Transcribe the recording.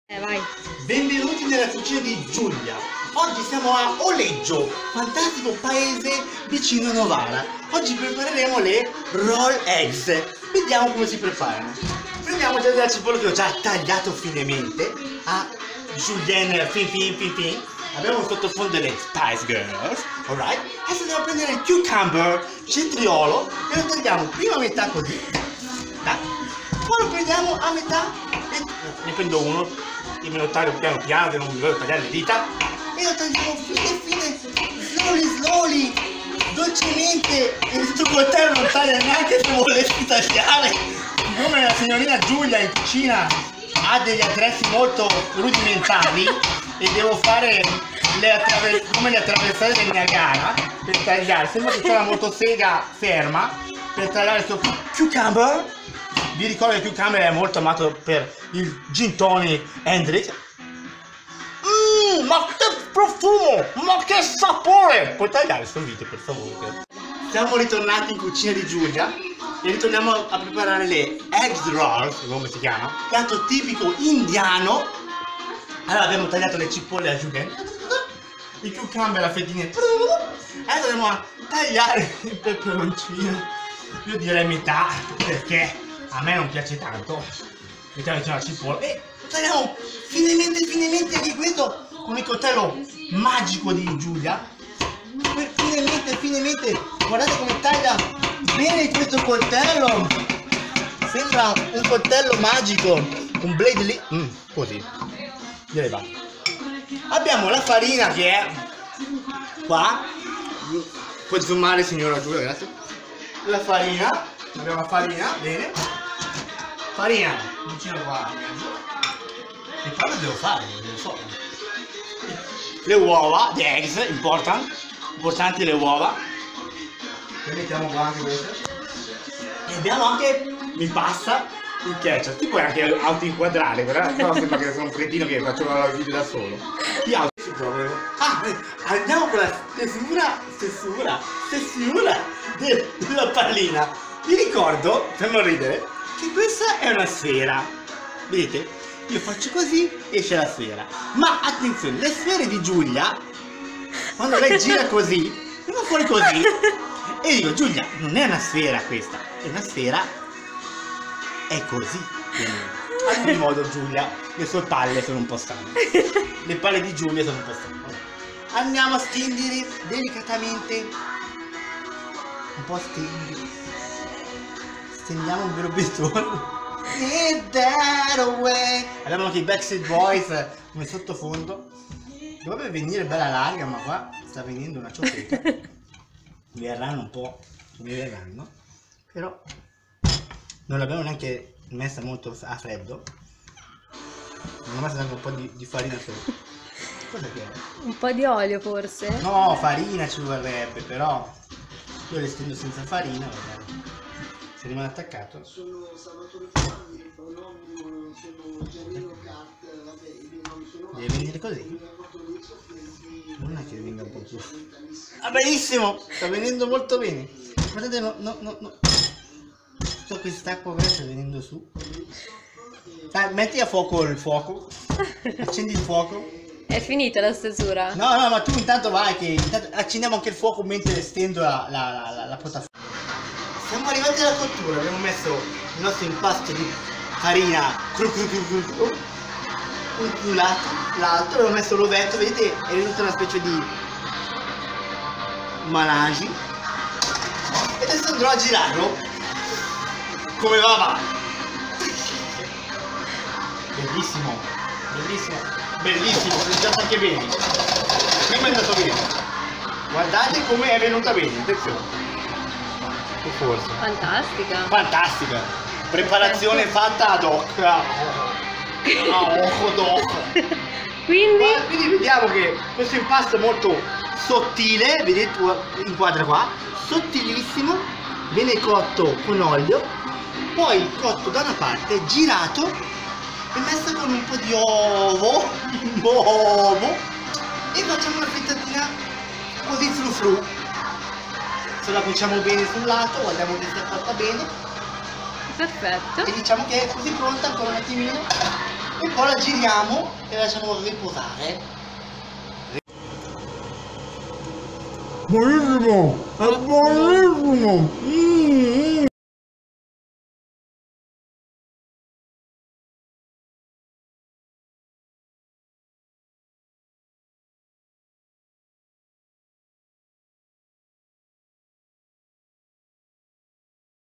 Vai. Benvenuti nella cucina di Giulia. Oggi siamo a Oleggio, fantastico paese vicino a Novara. Oggi prepareremo le roll eggs. Vediamo come si preparano. Prendiamo già della cipolla che ho già tagliato finemente a julienne fin. Abbiamo in sottofondo delle Spice Girls, alright? Adesso andiamo a prendere il cucumber, cetriolo e lo tagliamo prima a metà così, poi lo prendiamo a metà e ne prendo uno, io me lo taglio piano piano che non mi voglio tagliare le dita e lo tagliamo fine, slowly, dolcemente. E il tuo coltello non taglia neanche se volessi tagliare. Come la signorina Giulia in cucina ha degli attrezzi molto rudimentali e devo fare come le attraversate del Niagara per tagliare, sembra che c'è una motosega ferma per tagliare il suo cucumber. Vi ricordo che il cucumber è molto amato per il gin tonic Hendrix. Ma che profumo! Ma che sapore! Puoi tagliare questo video per favore? Siamo ritornati in cucina di Giulia e ritorniamo a preparare le egg rolls, come si chiama, piatto tipico indiano. Allora abbiamo tagliato le cipolle a julienne, il cucumber a fettine, adesso andiamo a tagliare il peperoncino. Io direi metà perché a me non piace tanto. Mettiamo la cipolla e tagliamo finemente anche questo con il coltello magico di Giulia. Finemente, guardate come taglia bene questo coltello, sembra un coltello magico, un blade lì, così, direi va. Abbiamo la farina che è qua, puoi zoomare signora Giulia, grazie. La farina, abbiamo la farina, bene, farina vicino qua, e poi lo devo fare, non lo so. Le uova, the eggs, importanti le uova. Le mettiamo qua anche queste. E abbiamo anche il pasta, il ketchup. Ti puoi anche autoinquadrare, però sembra che sono un cretino che faccio il video da solo. Ti auto proprio. Andiamo con la stessura della pallina. Vi ricordo, per non ridere, che questa è una sfera. Vedete? Io faccio così, esce la sfera. Ma attenzione, le sfere di Giulia, quando lei gira così, vengono fuori così. E dico, Giulia, non è una sfera questa, è una sfera, è così. Ad ogni modo Giulia, le sue palle sono un po' stanche. Le palle di Giulia sono un po' stanche. Andiamo a stendere delicatamente. Un po' stendiamo un vero bettone. Abbiamo anche i Backstreet Boys come sottofondo. Dovrebbe venire bella larga, ma qua sta venendo una ciocchetta. Mi verranno un po', però non l'abbiamo neanche messa molto a freddo. Non ho messo neanche un po' di farina sopra. Cosa che è? Un po' di olio forse? No, farina ci vorrebbe, però io le stendo senza farina, vabbè. Se rimane attaccato. Sono Salvatore Fanni, sono Gianino Cat, vabbè, deve venire così. Non è che venga un po' più. Ah, benissimo! Sta venendo molto bene. Guardate, no. Tutto quest'acqua qua sta venendo su. Metti a fuoco il fuoco. Accendi il fuoco. È finita la stesura? No, ma tu intanto vai che intanto accendiamo anche il fuoco mentre stendo la piattaforma. Siamo arrivati alla cottura, abbiamo messo il nostro impasto di farina un lato, l'altro, abbiamo messo l'ovetto, vedete è venuta una specie di melange e adesso andrò a girarlo come va. Bellissimo, mangiato anche bene, prima è andato bene, guardate come è venuta bene, attenzione. Forse. Fantastica, preparazione fatta ad hoc, quindi vediamo che questo impasto è molto sottile, vedete, inquadra qua, sottilissimo, viene cotto con olio, poi cotto da una parte, girato e messo con un po' di uovo e facciamo una frittatina così frufru. Se la cuociamo bene sul lato, guardiamo che sia fatta bene. Perfetto. E diciamo che è così pronta ancora un attimino. e poi la giriamo e la lasciamo riposare. Buonissimo! È buonissimo!